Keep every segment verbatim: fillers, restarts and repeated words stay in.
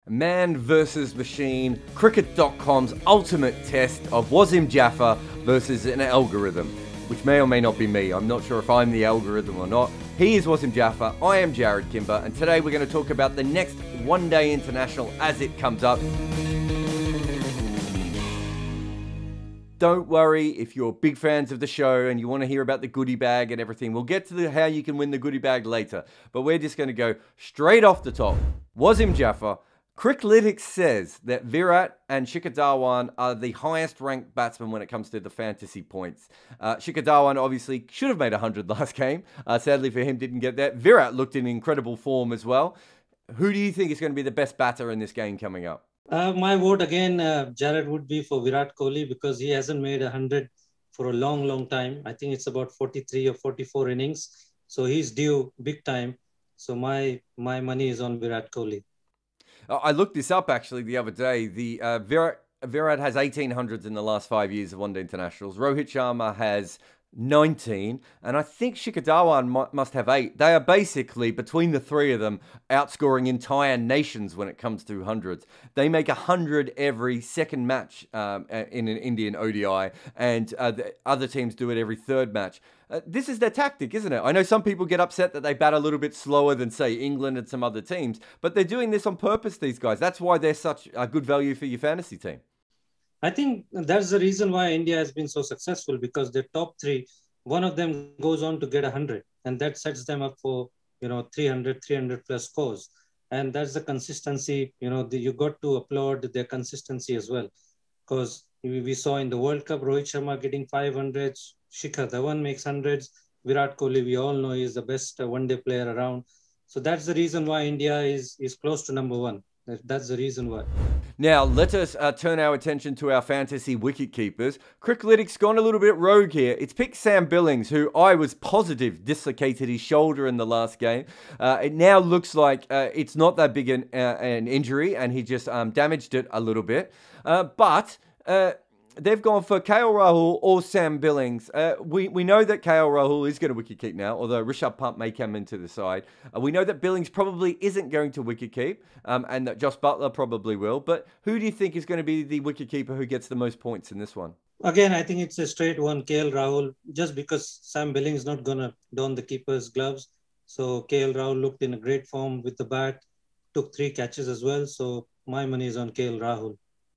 Man versus Machine, cricket dot com's ultimate test of Wasim Jaffer versus an algorithm, which may or may not be me. I'm not sure if I'm the algorithm or not. He is Wasim Jaffer, I am Jarrod Kimber, and today we're going to talk about the next one-day international as it comes up. Don't worry if you're big fans of the show and you want to hear about the goodie bag and everything. We'll get to the how you can win the goodie bag later, but we're just going to go straight off the top. Wasim Jaffer. Criclytics says that Virat and Shikhar Dhawan are the highest ranked batsmen when it comes to the fantasy points. Uh, Shikhar Dhawan obviously should have made one hundred last game. Uh, sadly for him, didn't get that. Virat looked in incredible form as well. Who do you think is going to be the best batter in this game coming up? Uh, my vote again, uh, Jarrod, would be for Virat Kohli because he hasn't made one hundred for a long, long time. I think it's about forty-three or forty-four innings. So he's due big time. So my my money is on Virat Kohli. I looked this up actually the other day. The uh, Virat, Virat has eighteen hundreds in the last five years of one-day internationals. Rohit Sharma has nineteen, and I think Shikhar Dhawan must have eight. They are basically, between the three of them, outscoring entire nations when it comes to hundreds. They make a hundred every second match um, in an Indian O D I, and uh, the other teams do it every third match. Uh, this is their tactic, isn't it? I know some people get upset that they bat a little bit slower than, say, England and some other teams, but they're doing this on purpose, these guys. That's why they're such a good value for your fantasy team. I think that's the reason why India has been so successful, because the top three, one of them goes on to get one hundred, and that sets them up for, you know, three hundred, three hundred plus scores. And that's the consistency, you know, the, you got to applaud their consistency as well. Because we, we saw in the World Cup, Rohit Sharma getting five hundreds, Shikhar Dhawan makes hundreds, Virat Kohli, we all know, is the best uh, one-day player around. So that's the reason why India is, is close to number one. That's the reason why. Now, let us uh, turn our attention to our fantasy wicket keepers. Criclytics gone a little bit rogue here. It's picked Sam Billings, who I was positive dislocated his shoulder in the last game. Uh, it now looks like uh, it's not that big an, uh, an injury, and he just um, damaged it a little bit. Uh, but... Uh, They've gone for K L Rahul or Sam Billings. Uh, we, we know that K L Rahul is going to wicket keep now, although Rishabh Pant may come into the side. Uh, we know that Billings probably isn't going to wicket keep, um, and that Josh Buttler probably will. But who do you think is going to be the wicket keeper who gets the most points in this one? Again, I think it's a straight one, K L Rahul, just because Sam Billings is not going to don the keeper's gloves. So K L Rahul looked in a great form with the bat, took three catches as well. So my money is on K L Rahul.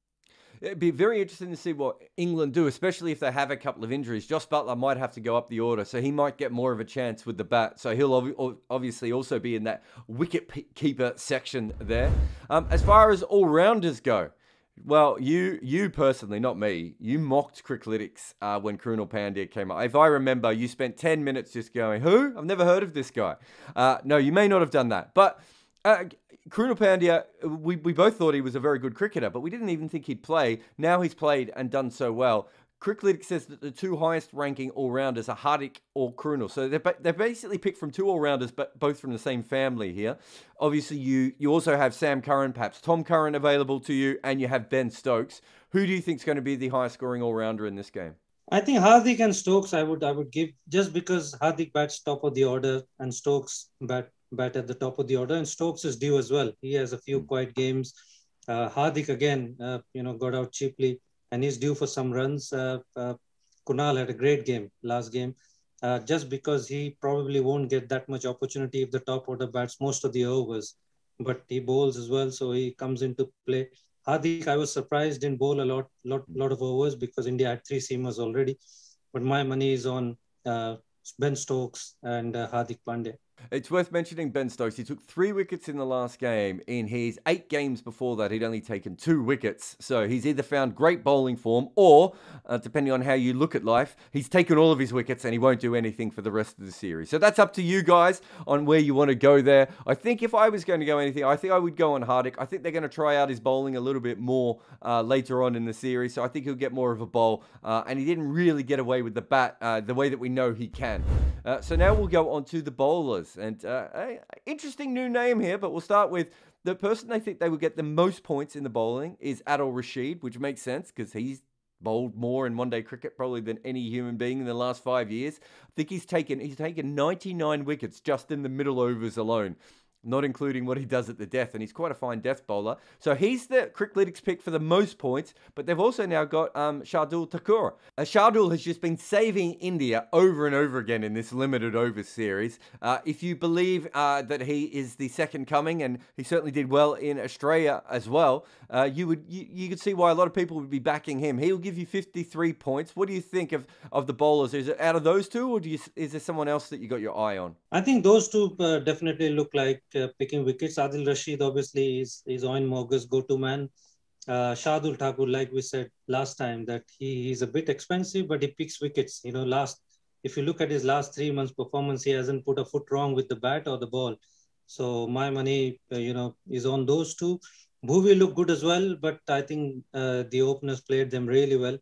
It'd be very interesting to see what England do, especially if they have a couple of injuries. Josh Buttler might have to go up the order, so he might get more of a chance with the bat. So he'll ob obviously also be in that wicket-keeper section there. Um, as far as all-rounders go, well, you you personally, not me, you mocked Criclytics uh, when Krunal Pandya came up. If I remember, you spent ten minutes just going, who? I've never heard of this guy. Uh, no, you may not have done that, but... Uh, Krunal Pandya, we, we both thought he was a very good cricketer, but we didn't even think he'd play. Now he's played and done so well. Criclytics says that the two highest ranking all-rounders are Hardik or Krunal. So they're, ba they're basically picked from two all-rounders, but both from the same family here. Obviously, you, you also have Sam Curran, perhaps Tom Curran available to you, and you have Ben Stokes. Who do you think is going to be the highest scoring all-rounder in this game? I think Hardik and Stokes I would I would give, just because Hardik bats top of the order and Stokes bat bat at the top of the order, and Stokes is due as well. He has a few quiet games. Uh, Hardik again, uh, you know, got out cheaply, and he's due for some runs. Uh, uh, Kunal had a great game last game, uh, just because he probably won't get that much opportunity if the top order bats most of the overs, but he bowls as well, so he comes into play. Hardik, I was surprised, didn't bowl a lot, lot, lot of overs because India had three seamers already. But my money is on uh, Ben Stokes and uh, Hardik Pandya. It's worth mentioning Ben Stokes. He took three wickets in the last game. In his eight games before that, he'd only taken two wickets. So he's either found great bowling form or, uh, depending on how you look at life, he's taken all of his wickets and he won't do anything for the rest of the series. So that's up to you guys on where you want to go there. I think if I was going to go anything, I think I would go on Hardik. I think they're going to try out his bowling a little bit more uh, later on in the series. So I think he'll get more of a bowl. Uh, and he didn't really get away with the bat uh, the way that we know he can. Uh, so now we'll go on to the bowlers. And uh, a, interesting new name here, but we'll start with the person they think they will get the most points in the bowling is Adil Rashid, which makes sense because he's bowled more in one-day cricket probably than any human being in the last five years. I think he's taken he's taken ninety-nine wickets just in the middle overs alone. not including what he does at the death, and he's quite a fine death bowler. So he's the Crickletic's pick for the most points, but they've also now got um, Shardul Thakur. Uh, Shardul has just been saving India over and over again in this limited overs series. Uh, if you believe uh, that he is the second coming, and he certainly did well in Australia as well, uh, you would you, you could see why a lot of people would be backing him. He'll give you fifty-three points. What do you think of, of the bowlers? Is it out of those two, or do you, is there someone else that you got your eye on? I think those two uh, definitely look like uh, picking wickets. Adil Rashid obviously is, is Eoin Morgan's go-to man. Uh, Shardul Thakur, like we said last time, that he is a bit expensive, but he picks wickets. You know, last if you look at his last three months' performance, he hasn't put a foot wrong with the bat or the ball. So my money, uh, you know, is on those two. Bhuvi looked good as well, but I think uh, the openers played them really well.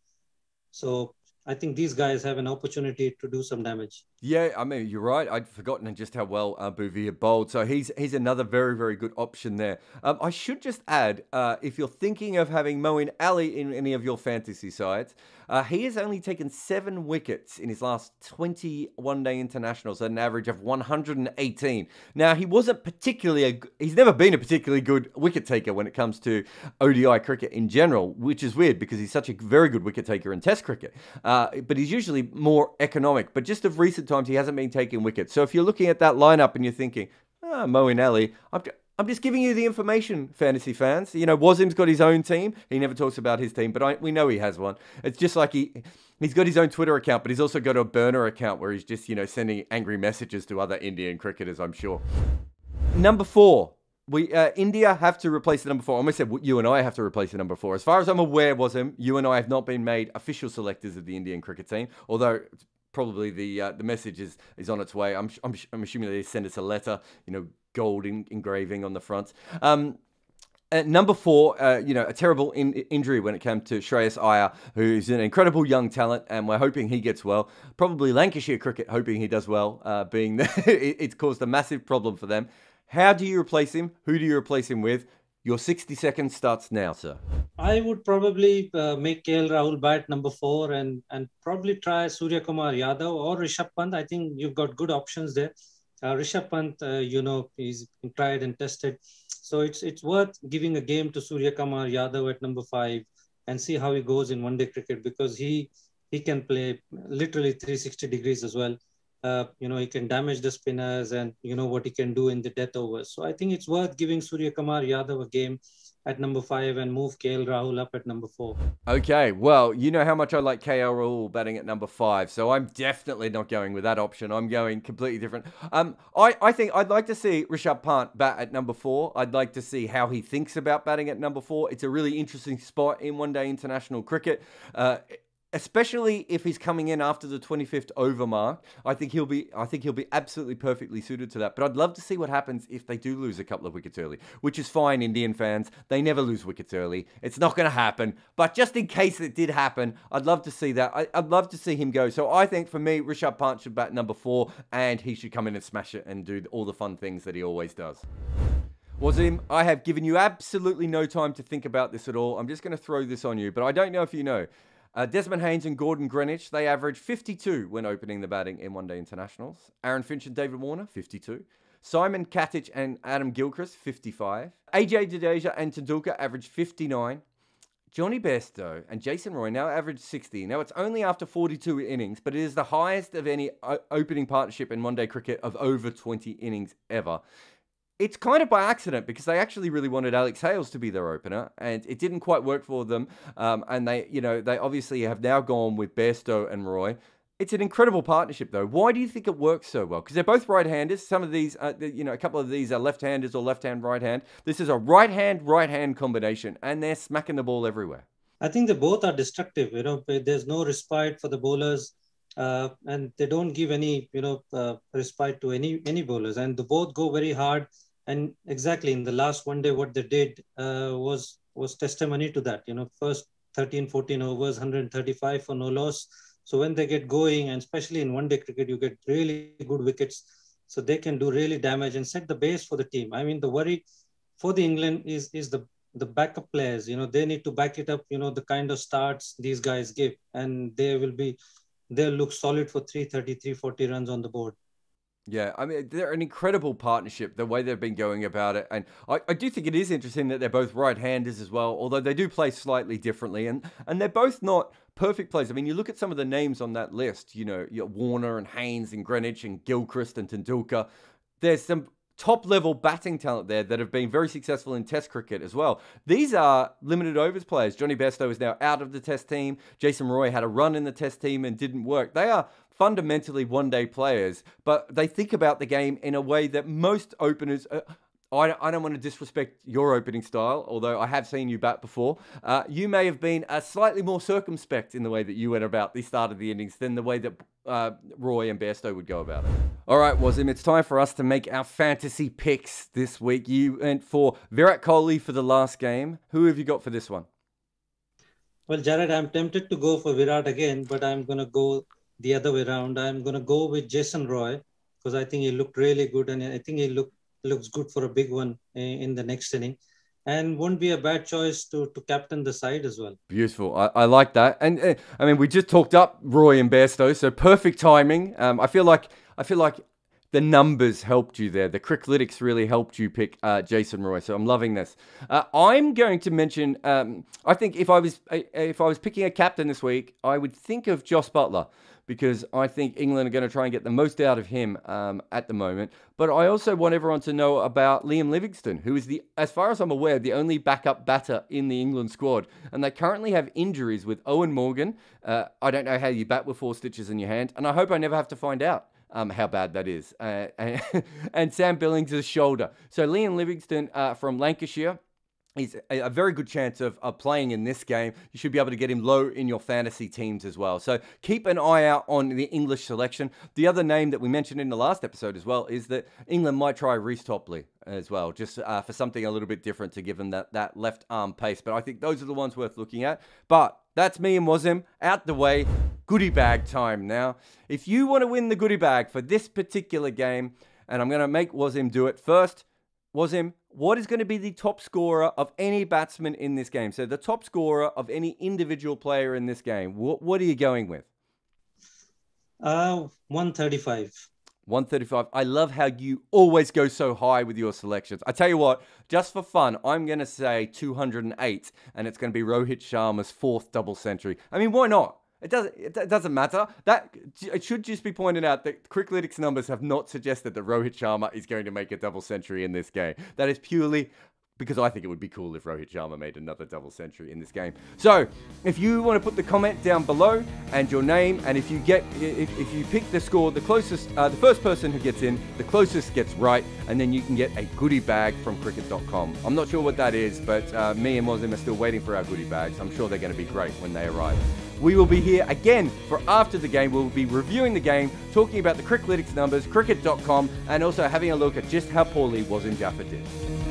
So I think these guys have an opportunity to do some damage. Yeah, I mean, you're right. I'd forgotten just how well uh, Bhuvi had bowled. So he's he's another very, very good option there. Um, I should just add, uh, if you're thinking of having Moeen Ali in any of your fantasy sides, uh, he has only taken seven wickets in his last twenty one-day internationals at an average of one hundred eighteen. Now, he wasn't particularly, a, he's never been a particularly good wicket taker when it comes to O D I cricket in general, which is weird because he's such a very good wicket taker in Test cricket. Uh, but he's usually more economic. But just of recent times, he hasn't been taking wickets. So if you're looking at that lineup and you're thinking, ah, Moeen Ali, I'm, I'm just giving you the information, fantasy fans. You know, Wasim's got his own team. He never talks about his team, but I, we know he has one. It's just like he, he's got his own Twitter account, but he's also got a burner account where he's just, you know, sending angry messages to other Indian cricketers, I'm sure. Number four. We uh, India have to replace the number four. I almost said you and I have to replace the number four. As far as I'm aware, Wasim, you and I have not been made official selectors of the Indian cricket team, although probably the uh, the message is, is on its way. I'm, I'm, I'm assuming they send us a letter, you know, gold in, engraving on the front. Um, at number four, uh, you know, a terrible in, injury when it came to Shreyas Iyer, who's an incredible young talent, and we're hoping he gets well. Probably Lancashire cricket hoping he does well, uh, being that it, it's caused a massive problem for them. How do you replace him? Who do you replace him with? Your sixty seconds starts now, sir. I would probably uh, make K L Rahul bat number four and, and probably try Surya Kumar Yadav or Rishabh Pant. I think you've got good options there. Uh, Rishabh Pant, uh, you know, he's been tried and tested. So it's it's worth giving a game to Surya Kumar Yadav at number five and see how he goes in one-day cricket, because he, he can play literally three hundred sixty degrees as well. Uh, you know, he can damage the spinners, and you know what he can do in the death overs. So I think it's worth giving Surya Kumar Yadav a game at number five and move K L Rahul up at number four. Okay, well, you know how much I like K L Rahul batting at number five, so I'm definitely not going with that option. I'm going completely different. Um, I, I think I'd like to see Rishabh Pant bat at number four. I'd like to see how he thinks about batting at number four. It's a really interesting spot in one-day international cricket. Uh, Especially if he's coming in after the twenty-fifth over mark, I think he'll be. I think he'll be absolutely perfectly suited to that. But I'd love to see what happens if they do lose a couple of wickets early, which is fine. Indian fans, they never lose wickets early. It's not going to happen. But just in case it did happen, I'd love to see that. I, I'd love to see him go. So I think for me, Rishabh Pant should bat number four, and he should come in and smash it and do all the fun things that he always does. Wasim, I have given you absolutely no time to think about this at all. I'm just going to throw this on you, but I don't know if you know. Uh, Desmond Haynes and Gordon Greenwich, they averaged fifty-two when opening the batting in one-day internationals. Aaron Finch and David Warner, fifty-two. Simon Katich and Adam Gilchrist, fifty-five. A J Jadeja and Tendulkar averaged fifty-nine. Johnny Bairstow and Jason Roy now averaged sixty. Now, it's only after forty-two innings, but it is the highest of any opening partnership in one-day cricket of over twenty innings ever. It's kind of by accident, because they actually really wanted Alex Hales to be their opener, and it didn't quite work for them. Um, and they, you know, they obviously have now gone with Bairstow and Roy. It's an incredible partnership, though. Why do you think it works so well? Because they're both right-handers. Some of these, uh, you know, a couple of these are left-handers or left-hand, right-hand. This is a right-hand, right-hand combination, and they're smacking the ball everywhere. I think they both are destructive. You know, there's no respite for the bowlers, uh, and they don't give any, you know, uh, respite to any any bowlers. And they both go very hard. And exactly in the last one day, what they did uh, was was testimony to that. You know, first thirteen, fourteen overs, one hundred thirty-five for no loss. So when they get going, and especially in one-day cricket, you get really good wickets. So they can do really damage and set the base for the team. I mean, the worry for the England is is the the backup players. You know, they need to back it up. You know, the kind of starts these guys give, and they will be they'll look solid for three thirty, three forty runs on the board. Yeah, I mean, they're an incredible partnership, the way they've been going about it. And I, I do think it is interesting that they're both right-handers as well, although they do play slightly differently. And, and they're both not perfect players. I mean, you look at some of the names on that list, you know, you Warner and Haynes and Greenwich and Gilchrist and Tendulkar. There's some top-level batting talent there that have been very successful in Test cricket as well. These are limited overs players. Johnny Bairstow is now out of the Test team. Jason Roy had a run in the Test team and didn't work. They are fundamentally one-day players, but they think about the game in a way that most openers... Uh, I, I don't want to disrespect your opening style, although I have seen you bat before. Uh, you may have been uh, slightly more circumspect in the way that you went about the start of the innings than the way that uh, Roy and Bairstow would go about it. All right, Wasim, it's time for us to make our fantasy picks this week. You went for Virat Kohli for the last game. Who have you got for this one? Well, Jared, I'm tempted to go for Virat again, but I'm going to go the other way around. I'm going to go with Jason Roy because I think he looked really good, and I think he looked looks good for a big one in the next inning, and won't be a bad choice to, to captain the side as well. Beautiful. I, I like that. And uh, I mean, we just talked up Roy and Bairstow, so perfect timing. Um, I feel like I feel like the numbers helped you there. The Criclytics really helped you pick uh, Jason Roy. So I'm loving this. Uh, I'm going to mention. Um, I think if I was if I was picking a captain this week, I would think of Jos Buttler, because I think England are going to try and get the most out of him um, at the moment. But I also want everyone to know about Liam Livingstone, who is, the, as far as I'm aware, the only backup batter in the England squad. And they currently have injuries with Owen Morgan. Uh, I don't know how you bat with four stitches in your hand, and I hope I never have to find out um, how bad that is. Uh, and, and Sam Billings' shoulder. So Liam Livingstone uh, from Lancashire, he's a, a very good chance of, of playing in this game. You should be able to get him low in your fantasy teams as well. So keep an eye out on the English selection. The other name that we mentioned in the last episode as well is that England might try Reece Topley as well, just uh, for something a little bit different to give them that, that left arm pace. But I think those are the ones worth looking at. But that's me and Wasim out the way. Goodie bag time now. If you want to win the goodie bag for this particular game, and I'm going to make Wasim do it first, Wasim, what is going to be the top scorer of any batsman in this game? So the top scorer of any individual player in this game. What, what are you going with? Uh, one thirty-five. one thirty-five. I love how you always go so high with your selections. I tell you what, just for fun, I'm going to say two hundred eight, and it's going to be Rohit Sharma's fourth double century. I mean, why not? It doesn't, it doesn't matter. That it should just be pointed out that Criclytics numbers have not suggested that Rohit Sharma is going to make a double century in this game. That is purely because I think it would be cool if Rohit Sharma made another double century in this game. So, if you want to put the comment down below and your name, and if you get, if, if you pick the score, the closest, uh, the first person who gets in, the closest gets right, and then you can get a goodie bag from cricket dot com. I'm not sure what that is, but uh, me and Wasim are still waiting for our goodie bags. I'm sure they're going to be great when they arrive. We will be here again for after the game. We'll be reviewing the game, talking about the Criclytics numbers, cricket dot com, and also having a look at just how poorly Wasim Jaffer did.